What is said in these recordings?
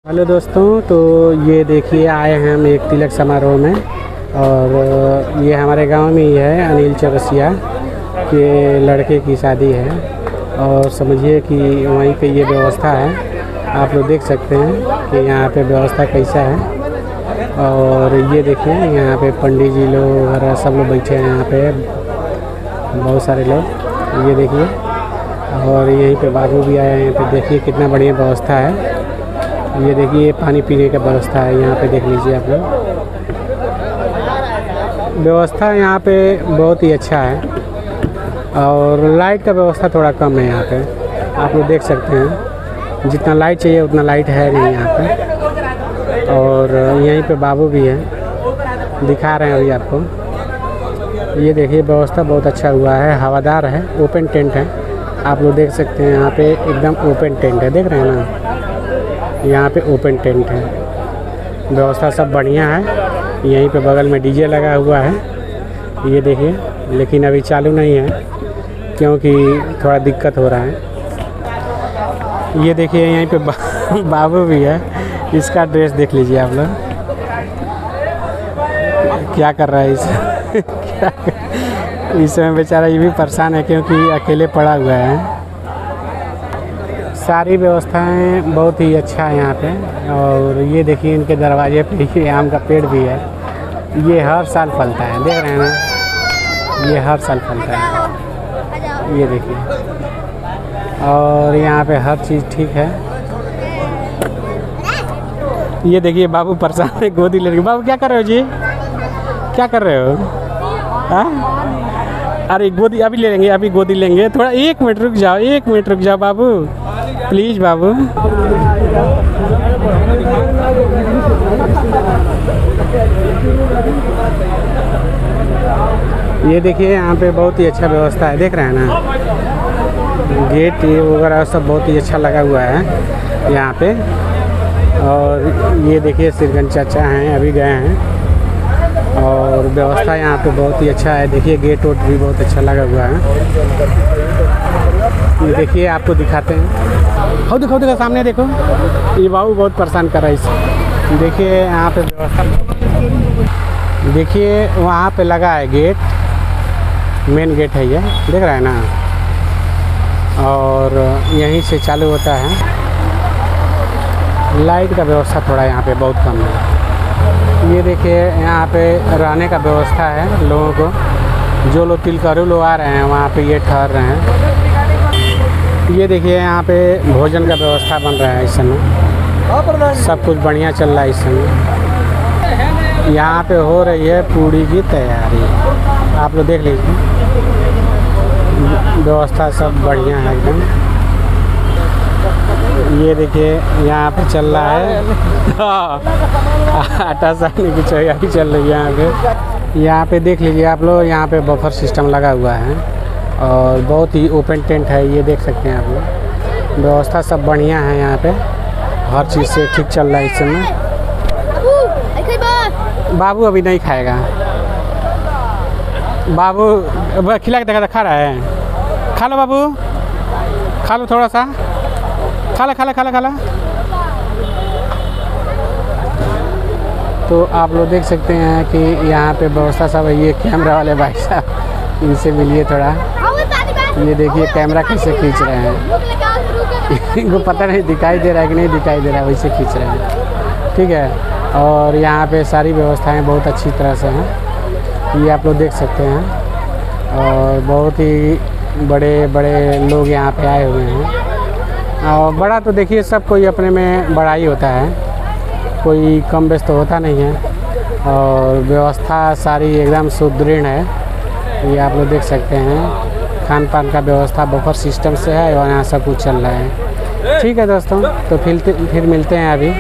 Hello दोस्तों, तो ये देखिए आए हैं हम एक तिलक समारोह में। और ये हमारे गांव में ही है, अनिल चौरसिया के लड़के की शादी है। और समझिए कि वहीं पे ये व्यवस्था है, आप लोग देख सकते हैं कि यहाँ पे व्यवस्था कैसा है। और ये देखिए यहाँ पे पंडित जी लोग वगैरह सब लोग बैठे हैं, यहाँ पे बहुत सारे लोग, ये देखिए। और यहीं पे बाबू भी आए हैं, यहाँ पे देखिए कितना बढ़िया व्यवस्था है। ये देखिए पानी पीने का व्यवस्था है, यहाँ पे देख लीजिए आप लोग। व्यवस्था यहाँ पे बहुत ही अच्छा है। और लाइट का व्यवस्था थोड़ा कम है यहाँ पे, आप लोग देख सकते हैं। जितना लाइट चाहिए उतना लाइट है नहीं यहाँ पे। और यहीं पे बाबू भी है, दिखा रहे हैं अभी आपको। ये देखिए व्यवस्था बहुत अच्छा हुआ है, हवादार है, ओपन टेंट है, आप लोग देख सकते हैं। यहाँ पे एकदम ओपन टेंट है, देख रहे हैं ना, यहाँ पे ओपन टेंट है। व्यवस्था सब बढ़िया है। यहीं पे बगल में डीजे लगा हुआ है, ये देखिए, लेकिन अभी चालू नहीं है क्योंकि थोड़ा दिक्कत हो रहा है। ये देखिए यहीं पे बाबू भी है, इसका ड्रेस देख लीजिए आप लोग, क्या कर रहा है इस समय बेचारा ये भी परेशान है क्योंकि अकेले पड़ा हुआ है। सारी व्यवस्थाएं बहुत ही अच्छा है यहाँ पे। और ये देखिए इनके दरवाजे पे ये आम का पेड़ भी है, ये हर साल फलता है, देख रहे हैं ना, ये हर साल फलता है, ये देखिए। और यहाँ पे हर चीज़ ठीक है। ये देखिए बाबू परेशान है, गोदी ले रही। बाबू क्या कर रहे हो जी, क्या कर रहे हो? हाँ, अरे गोदी अभी ले लेंगे, अभी गोदी लेंगे, थोड़ा 1 मिनट रुक जाओ, 1 मिनट रुक जाओ बाबू, प्लीज़ बाबू। ये देखिए यहाँ पे बहुत ही अच्छा व्यवस्था है, देख रहे हैं ना, गेट ये वगैरह सब बहुत ही अच्छा लगा हुआ है यहाँ पे। और ये देखिए सिरगंज चाचा हैं, अभी गए हैं। और व्यवस्था यहाँ पे बहुत ही अच्छा है, देखिए गेट वोट भी बहुत अच्छा लगा हुआ है। ये देखिए आपको दिखाते हैं, हो देखो देखो सामने देखो, ये बाबू बहुत परेशान कर रहा है इसे। देखिए यहाँ पे व्यवस्था, देखिए वहाँ पे लगा है गेट, मेन गेट है ये, देख रहा है ना। और यहीं से चालू होता है। लाइट का व्यवस्था थोड़ा यहाँ पे बहुत कम है। ये देखिए यहाँ पे रहने का व्यवस्था है लोगों को, जो लोग तिलकरू लोग आ रहे हैं वहाँ पे ये ठहर रहे हैं। ये देखिए यहाँ पे भोजन का व्यवस्था बन रहा है इस समय, सब कुछ बढ़िया चल रहा है इस समय। यहाँ पे हो रही है पूड़ी की तैयारी, आप लोग देख लीजिए, व्यवस्था सब बढ़िया है एकदम। ये देखिए यहाँ पे चल रहा है आटा सानने की तैयारी चल रही है यहाँ पे। यहाँ पे देख लीजिए आप लोग, यहाँ पे बफर सिस्टम लगा हुआ है और बहुत ही ओपन टेंट है, ये देख सकते हैं आप लोग। व्यवस्था सब बढ़िया है यहाँ पे, हर चीज़ से ठीक चल रहा है इस समय। बाबू अभी नहीं खाएगा, बाबू खिला के देखा, खा रहा है, खा लो बाबू, खा लो थोड़ा सा, खाला खाला खाला खाला। तो आप लोग देख सकते हैं कि यहाँ पे व्यवस्था सब है। ये कैमरा वाले भाई साहब, इनसे मिलिए थोड़ा। ये देखिए कैमरा कैसे खींच रहे हैं, इनको पता नहीं दिखाई दे रहा है कि नहीं दिखाई दे रहा है, वैसे खींच रहे हैं, ठीक है। और यहाँ पे सारी व्यवस्थाएं बहुत अच्छी तरह से हैं, ये आप लोग देख सकते हैं। और बहुत ही बड़े बड़े लोग यहाँ पे आए हुए हैं। और बड़ा तो देखिए सब कोई अपने में बड़ा ही होता है, कोई कम बेस तो होता नहीं है। और व्यवस्था सारी एकदम सुदृढ़ है, ये आप लोग देख सकते हैं। खान पान का व्यवस्था बफर सिस्टम से है और यहाँ सब कुछ चल रहा है। ठीक है दोस्तों, तो फिर मिलते हैं अभी।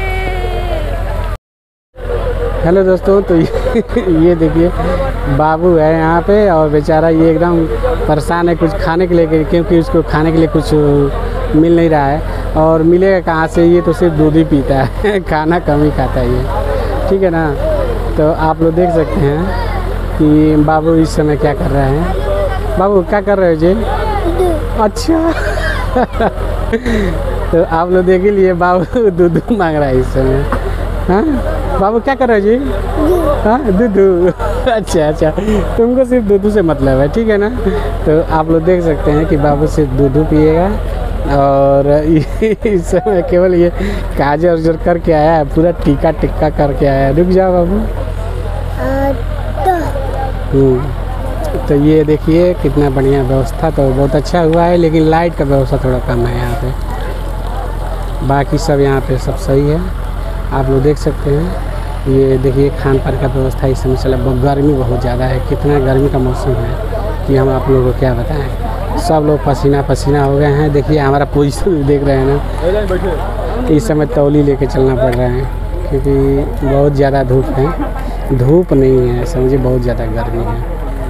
हेलो दोस्तों, तो ये देखिए बाबू है यहाँ पे और बेचारा ये एकदम परेशान है कुछ खाने के लिए, क्योंकि उसको खाने के लिए कुछ मिल नहीं रहा है। और मिलेगा कहाँ से, ये तो सिर्फ दूध ही पीता है खाना कम ही खाता है ये, ठीक है ना। तो आप लोग देख सकते हैं कि बाबू इस समय क्या कर रहे हैं। बाबू क्या कर रहे हो जी? अच्छा तो आप लोग देख ही लिए बाबू दूध मांग रहा है इस समय। हाँ बाबू क्या कर रहे हो जी? हाँ दूध। अच्छा तुमको सिर्फ दूध से मतलब है, ठीक है ना। तो आप लोग देख सकते हैं कि बाबू सिर्फ दूध पिएगा और इस समय केवल ये काजर उजर करके आया है, पूरा टिक्का करके आया है। रुक जाओ बाबू। तो ये देखिए कितना बढ़िया व्यवस्था तो बहुत अच्छा हुआ है, लेकिन लाइट का व्यवस्था थोड़ा कम है यहाँ पे। बाकी सब यहाँ पे सब सही है, आप लोग देख सकते हैं। ये देखिए खान पान का व्यवस्था इस समय चला। गर्मी बहुत ज़्यादा है, कितना गर्मी का मौसम है कि हम आप लोगों को क्या बताएं। सब लोग पसीना पसीना हो गए हैं। देखिए हमारा पोजीशन देख रहे हैं ना, इस समय तौली लेके चलना पड़ रहा है क्योंकि बहुत ज़्यादा धूप है। धूप नहीं है समझिए, बहुत ज़्यादा गर्मी है।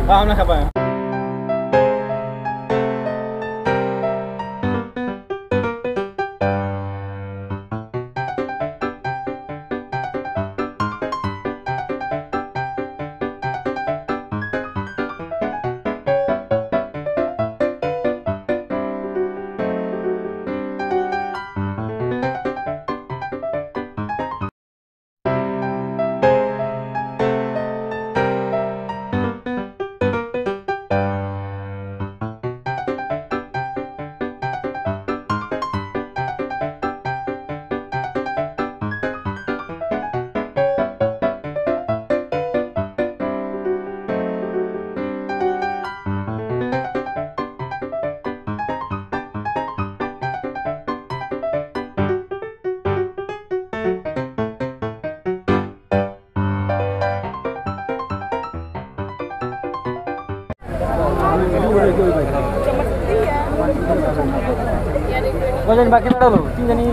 वजन बाकी में डालो 3 जनी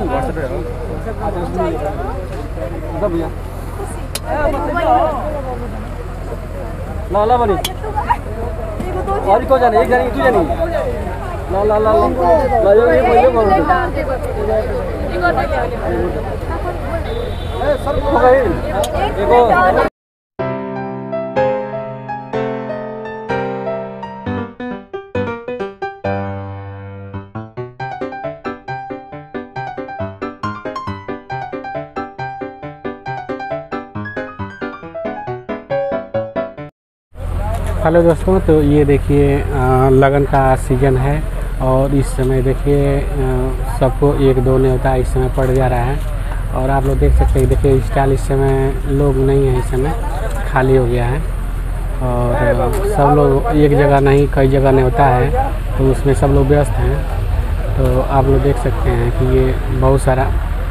भैया ला बनी और को जाने 1 जनी 2 जनी ला ये बोलो सर हो गई देखो। हेलो दोस्तों, तो ये देखिए लगन का सीज़न है और इस समय देखिए सबको 1-2 न्योता इस समय पड़ जा रहा है। और आप लोग देख सकते हैं, देखिए स्टाइल इस समय लोग नहीं है, इस समय खाली हो गया है और सब लोग एक जगह नहीं कई जगह न्योता है तो उसमें सब लोग व्यस्त हैं। तो आप लोग देख सकते हैं कि ये बहुत सारा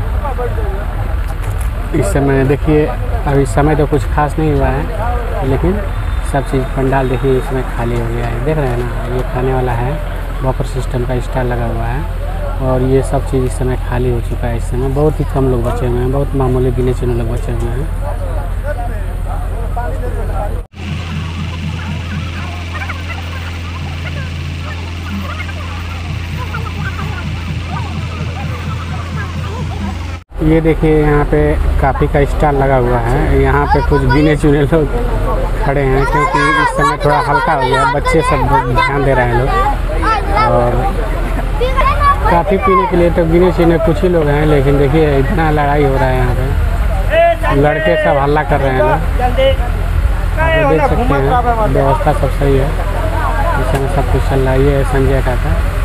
इस समय देखिए, अभी समय तो कुछ खास नहीं हुआ है लेकिन सब चीज़ पंडाल देखिए इसमें खाली हो गया है। देख रहे हैं ना, ये खाने वाला है, बफर सिस्टम का स्टार लगा हुआ है और ये सब चीज़ इस समय खाली हो चुका है। इस समय बहुत ही कम लोग बचे हुए हैं, बहुत मामूली गिने चुने लोग बचे हुए हैं। ये देखिए यहाँ पे काफ़ी का स्टार लगा हुआ है। यहाँ पे कुछ गिने चुने लोग खड़े हैं क्योंकि इस समय थोड़ा हल्का हो गया है, बच्चे सब ध्यान दे रहे हैं लोग। और काफ़ी पीने के लिए तो गिने चुने कुछ ही लोग हैं, लेकिन देखिए इतना लड़ाई हो रहा है यहाँ पे, लड़के सब हल्ला कर रहे हैं लोग। आप देख सकते हैं व्यवस्था सब सही है, इस समय सब कुछ चल रहा है। ये संजय का था।